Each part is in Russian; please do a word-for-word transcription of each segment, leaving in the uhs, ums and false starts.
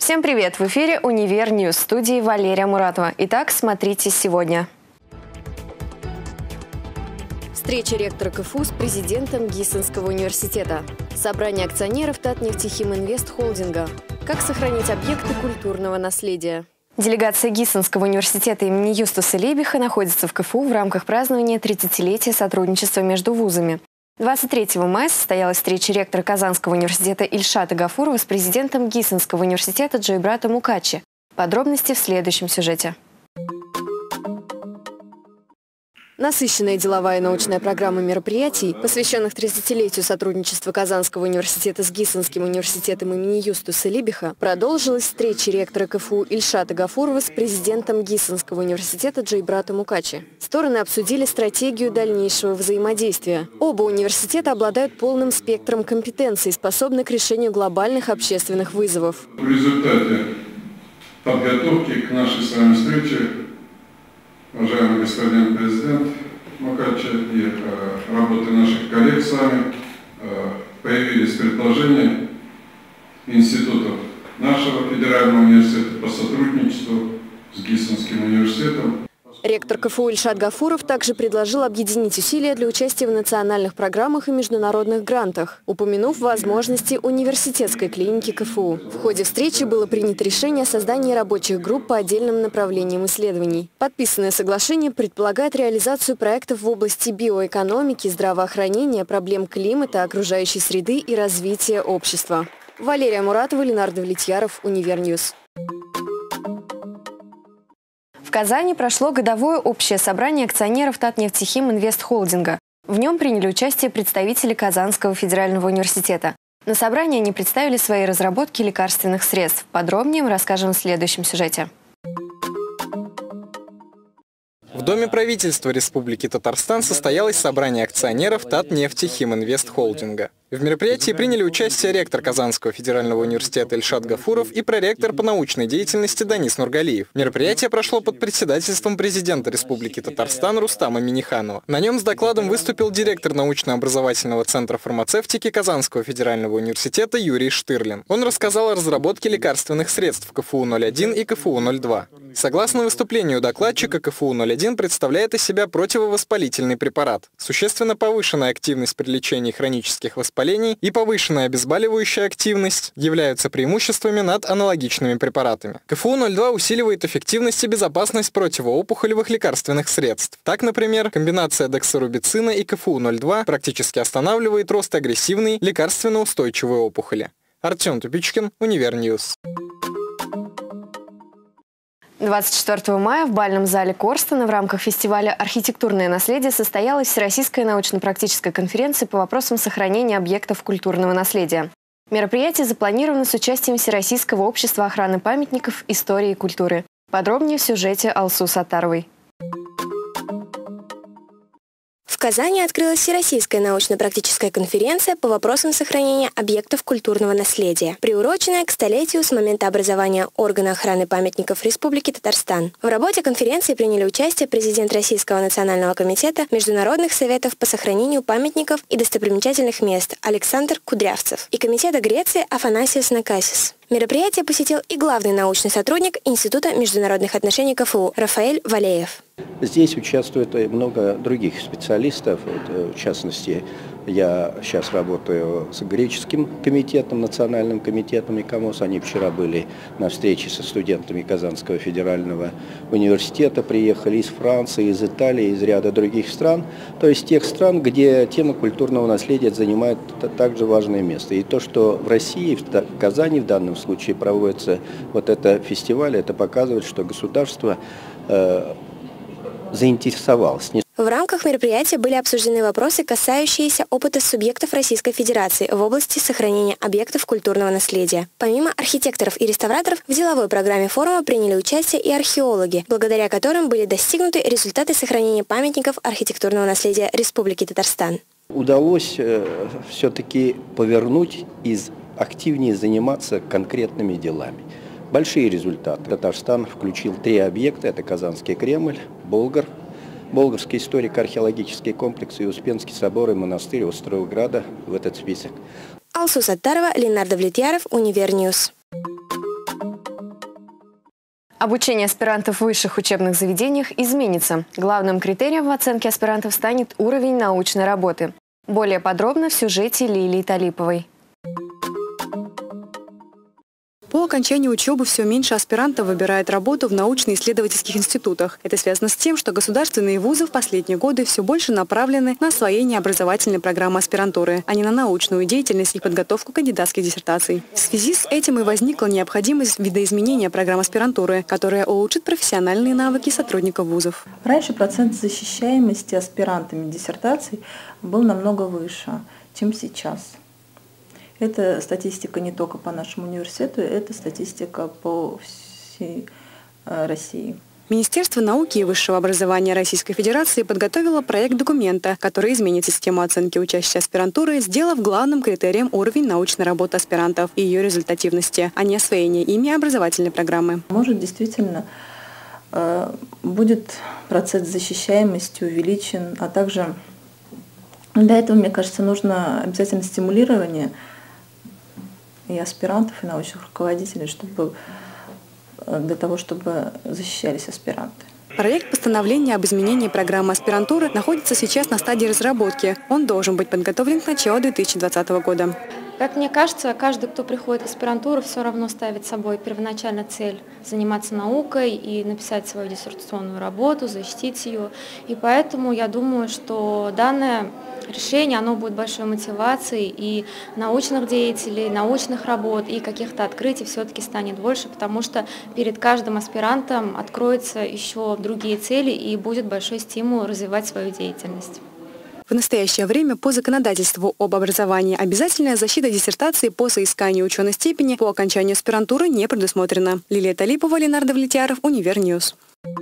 Всем привет! В эфире «Универ Ньюс», в студии Валерия Муратова. Итак, смотрите сегодня. Встреча ректора КФУ с президентом Гиссенского университета. Собрание акционеров Татнефтехим-Инвест Холдинга. Как сохранить объекты культурного наследия. Делегация Гиссенского университета имени Юстуса Лейбиха находится в КФУ в рамках празднования тридцатилетия сотрудничества между вузами. двадцать третьего мая состоялась встреча ректора Казанского университета Ильшата Гафурова с президентом Гиссенского университета Джейбрата Мукачи. Подробности в следующем сюжете. Насыщенная деловая и научная программа мероприятий, посвященных тридцатилетию сотрудничества Казанского университета с Гиссенским университетом имени Юстуса Лейбиха, продолжилась встреча ректора КФУ Ильшата Гафурова с президентом Гиссенского университета Джейбрата Мукачи. Стороны обсудили стратегию дальнейшего взаимодействия. Оба университета обладают полным спектром компетенций, способны к решению глобальных общественных вызовов. В результате подготовки к нашей с вами встрече, уважаемый господин президент Мукачи, и э, работы наших коллег с вами, э, появились предложения институтов нашего федерального университета по сотрудничеству с Гиссенским университетом. Ректор КФУ Ильшат Гафуров также предложил объединить усилия для участия в национальных программах и международных грантах, упомянув возможности университетской клиники КФУ. В ходе встречи было принято решение о создании рабочих групп по отдельным направлениям исследований. Подписанное соглашение предполагает реализацию проектов в области биоэкономики, здравоохранения, проблем климата, окружающей среды и развития общества. Валерия Муратова, Ленардо Влетьяров, Универ Ньюс. В Казани прошло годовое общее собрание акционеров Татнефтехим-Инвест Холдинга. В нем приняли участие представители Казанского федерального университета. На собрании они представили свои разработки лекарственных средств. Подробнее мы расскажем в следующем сюжете. В Доме правительства Республики Татарстан состоялось собрание акционеров Татнефтехим-Инвест Холдинга. В мероприятии приняли участие ректор Казанского федерального университета Ильшат Гафуров и проректор по научной деятельности Данис Нургалиев. Мероприятие прошло под председательством президента Республики Татарстан Рустама Минниханова. На нем с докладом выступил директор научно-образовательного центра фармацевтики Казанского федерального университета Юрий Штырлин. Он рассказал о разработке лекарственных средств КФУ ноль один и КФУ ноль два. Согласно выступлению докладчика, КФУ ноль один представляет из себя противовоспалительный препарат. Существенно повышенная активность при лечении хронических воспалений и повышенная обезболивающая активность являются преимуществами над аналогичными препаратами. КФУ ноль два усиливает эффективность и безопасность противоопухолевых лекарственных средств. Так, например, комбинация дексарубицина и КФУ ноль два практически останавливает рост агрессивной лекарственно-устойчивой опухоли. Артем Тупичкин, Универ Ньюс. двадцать четвёртого мая в бальном зале Корстона в рамках фестиваля «Архитектурное наследие» состоялась Всероссийская научно-практическая конференция по вопросам сохранения объектов культурного наследия. Мероприятие запланировано с участием Всероссийского общества охраны памятников истории и культуры. Подробнее в сюжете Алсу Саттаровой. В Казани открылась Всероссийская научно-практическая конференция по вопросам сохранения объектов культурного наследия, приуроченная к столетию с момента образования органа охраны памятников Республики Татарстан. В работе конференции приняли участие президент Российского национального комитета Международных советов по сохранению памятников и достопримечательных мест Александр Кудрявцев и комитета Греции Афанасиос Накасис. Мероприятие посетил и главный научный сотрудник Института международных отношений КФУ Рафаэль Валеев. Здесь участвует много других специалистов. В частности, я сейчас работаю с греческим комитетом, национальным комитетом ИКОМОС. Они вчера были на встрече со студентами Казанского федерального университета, приехали из Франции, из Италии, из ряда других стран. То есть тех стран, где тема культурного наследия занимает также важное место. И то, что в России, в Казани в данном случае проводится вот это фестиваль, это показывает, что государство э, заинтересовалось. В рамках мероприятия были обсуждены вопросы, касающиеся опыта субъектов Российской Федерации в области сохранения объектов культурного наследия. Помимо архитекторов и реставраторов, в деловой программе форума приняли участие и археологи, благодаря которым были достигнуты результаты сохранения памятников архитектурного наследия Республики Татарстан. Удалось э, все-таки повернуть и активнее заниматься конкретными делами. Большие результаты. Татарстан включил три объекта. Это Казанский Кремль, Болгар, Болгарский историко-археологический комплекс и Успенский собор и монастырь Островграда в этот список. Алсу Саттарова, Ленардо Влетьяров, Универ Ньюс. Обучение аспирантов в высших учебных заведениях изменится. Главным критерием в оценке аспирантов станет уровень научной работы. Более подробно в сюжете Лилии Талиповой. По окончании учебы все меньше аспирантов выбирает работу в научно-исследовательских институтах. Это связано с тем, что государственные вузы в последние годы все больше направлены на освоение образовательной программы аспирантуры, а не на научную деятельность и подготовку кандидатских диссертаций. В связи с этим и возникла необходимость видоизменения программ аспирантуры, которая улучшит профессиональные навыки сотрудников вузов. Раньше процент защищаемости аспирантами диссертаций был намного выше, чем сейчас. Это статистика не только по нашему университету, это статистика по всей России. Министерство науки и высшего образования Российской Федерации подготовило проект документа, который изменит систему оценки учащихся аспирантуры, сделав главным критерием уровень научной работы аспирантов и ее результативности, а не освоение ими образовательной программы. Может, действительно будет процент защищаемости увеличен, а также для этого, мне кажется, нужно обязательно стимулирование и аспирантов, и научных руководителей, чтобы, для того, чтобы защищались аспиранты. Проект постановления об изменении программы аспирантуры находится сейчас на стадии разработки. Он должен быть подготовлен к началу две тысячи двадцатого года. Как мне кажется, каждый, кто приходит в аспирантуру, все равно ставит собой первоначально цель заниматься наукой и написать свою диссертационную работу, защитить ее. И поэтому я думаю, что данное решение, оно будет большой мотивацией, и научных деятелей, научных работ и каких-то открытий все-таки станет больше, потому что перед каждым аспирантом откроются еще другие цели и будет большой стимул развивать свою деятельность. В настоящее время по законодательству об образовании обязательная защита диссертации по соисканию ученой степени по окончанию аспирантуры не предусмотрена. Лилия Талипова, Ленардо Влетьяров, Универньюз.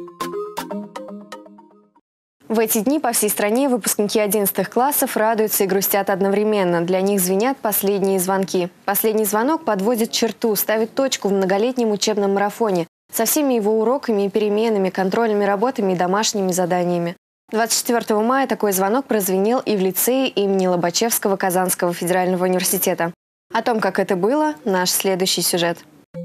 В эти дни по всей стране выпускники одиннадцатых классов радуются и грустят одновременно. Для них звенят последние звонки. Последний звонок подводит черту, ставит точку в многолетнем учебном марафоне со всеми его уроками и переменами, контрольными работами и домашними заданиями. двадцать четвёртого мая такой звонок прозвенел и в лицее имени Лобачевского Казанского федерального университета. О том, как это было, наш следующий сюжет.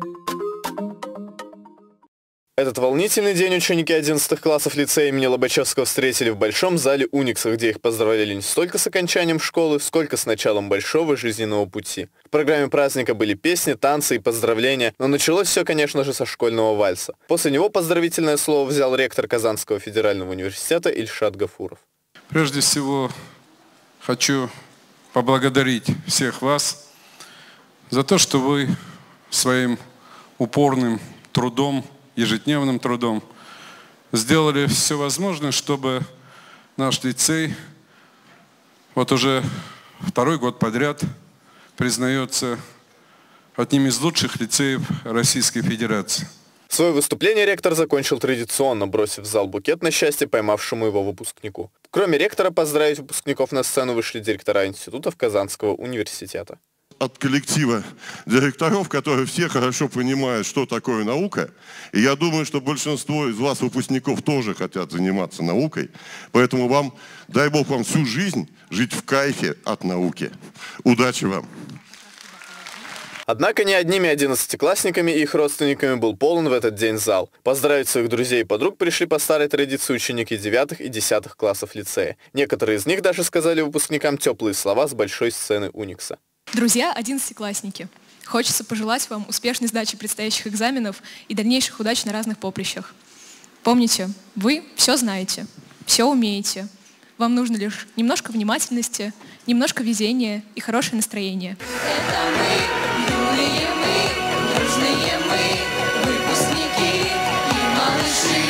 Этот волнительный день ученики одиннадцатых классов лицея имени Лобачевского встретили в большом зале Уникса, где их поздравляли не столько с окончанием школы, сколько с началом большого жизненного пути. В программе праздника были песни, танцы и поздравления, но началось все, конечно же, со школьного вальса. После него поздравительное слово взял ректор Казанского федерального университета Ильшат Гафуров. Прежде всего, хочу поблагодарить всех вас за то, что вы своим упорным трудом, ежедневным трудом сделали все возможное, чтобы наш лицей вот уже второй год подряд признается одним из лучших лицеев Российской Федерации. Свое выступление ректор закончил традиционно, бросив в зал букет на счастье поймавшему его выпускнику. Кроме ректора, поздравить выпускников на сцену вышли директора институтов Казанского университета. От коллектива директоров, которые все хорошо понимают, что такое наука. И я думаю, что большинство из вас, выпускников, тоже хотят заниматься наукой. Поэтому вам, дай Бог вам всю жизнь жить в кайфе от науки. Удачи вам! Однако не одними одиннадцатиклассниками и их родственниками был полон в этот день зал. Поздравить своих друзей и подруг пришли по старой традиции ученики девятых и десятых классов лицея. Некоторые из них даже сказали выпускникам теплые слова с большой сцены Уникса. Друзья, одиннадцатиклассники, хочется пожелать вам успешной сдачи предстоящих экзаменов и дальнейших удач на разных поприщах. Помните, вы все знаете, все умеете. Вам нужно лишь немножко внимательности, немножко везения и хорошее настроение. Это мы, юные мы, дружные мы, выпускники и малыши.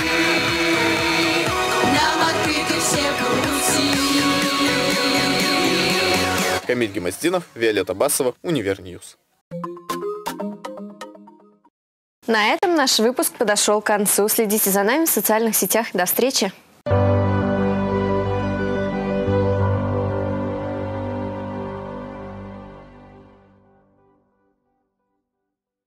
Нам открыты все пути. Камиль Гемоздинов, Виолетта Басова, Универньюз. На этом наш выпуск подошел к концу. Следите за нами в социальных сетях. До встречи!